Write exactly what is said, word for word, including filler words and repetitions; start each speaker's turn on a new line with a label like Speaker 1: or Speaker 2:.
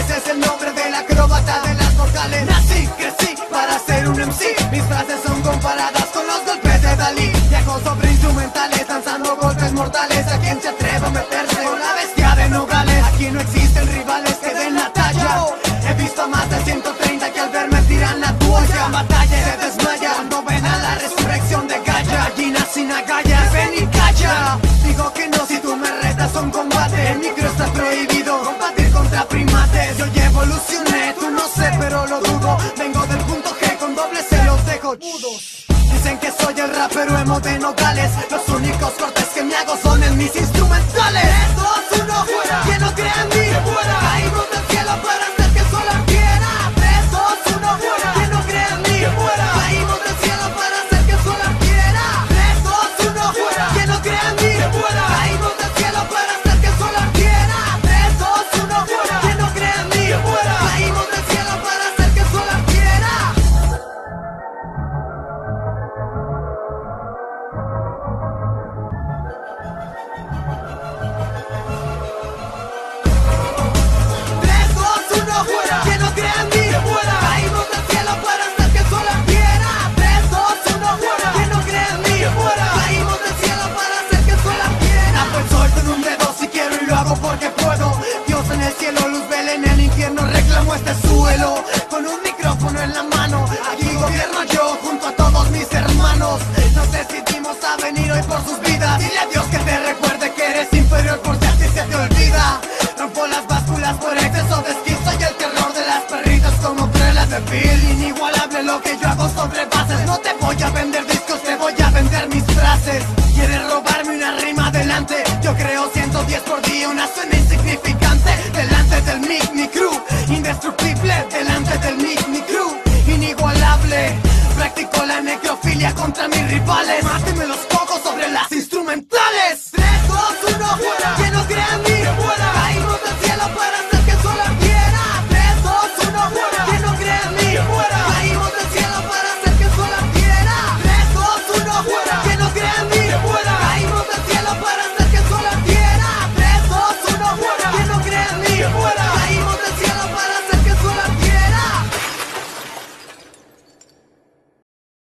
Speaker 1: Ese es el nombre del acróbata de las vocales. Nací, crecí para ser un M C. Mis frases son comparadas con los golpes de Dalí. Viajo sobre instrumentales, danzando golpes mortales. A quien se atreva a meterse con la bestia de Nogales. Aquí no existen rivales que den la talla. He visto a más de ciento treinta que al verme tiran la toalla. Batalla y se desmaya cuando ven a la resurrección de Gaia. Gallina sin agallas, ven y calla. Digo que no si tú me retas a un combate. El micro está prohibido, combatir contra primates. Yo ya evolucioné, tú no sé pero lo dudo. Vengo del punto G, con doble C los dejo mudos. Dicen que soy el rapero emo de Nogales. Los únicos cortes que me hago son en mis instrumentales. tres, dos, uno, fuera. Quien no crea en mí, fuera. Caímos del cielo para hacer que el sol ardiera. tres, dos, uno, fuera. Quien no crea en mí, fuera. Caímos del cielo para hacer que el sol ardiera. tres, dos, uno, fuera. Quien no crea en mí, fuera. Caímos del cielo para hacer que el sol ardiera. tres, dos, uno, fuera. Quien no crea en mí, fuera. Caímos del cielo para hacer que el sol ardiera. Fuera. Quien no crea en mí, fuera. Caímos del cielo para hacer que el sol ardiera. tres, dos, uno, fuera. Quien no crea en mí, fuera. Caímos del cielo para hacer que el sol ardiera. Tapo el sol con un dedo si quiero y lo hago porque puedo. Dios en el cielo, luz vela en el infierno, reclamo este suelo. Con un micrófono en la mano, aquí gobierno yo junto a todos mis hermanos. Nos decidimos a venir hoy por sus vidas. Dile a Dios que te recuerde que eres inferior por si así se te olvida. Rompo las básculas por exceso de esquizo y el terror de las perritas como Cruella de Vil. Inigualable lo que yo hago sobre bases. No te voy a vender discos, te voy a vender mis frases. ¿Quieres robarme una rima adelante? Yo creo ciento diez por día, una suena insignificante. Delante del mic, mi crew, indestructible. Delante del mic, mi crew, inigualable. Practico la necrofilia contra mis rivales. Mátemelo